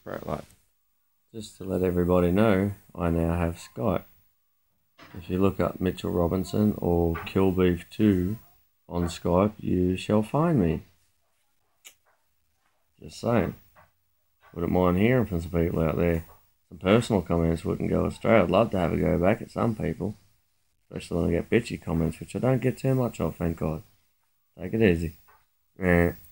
Right, like, just to let everybody know, I now have Skype. If you look up Mitchell Robinson or Killbeef2 on Skype, you shall find me. Just saying. Wouldn't mind hearing from some people out there. Some personal comments wouldn't go astray. I'd love to have a go back at some people. Especially when I get bitchy comments, which I don't get too much of, thank God. Take it easy. Yeah.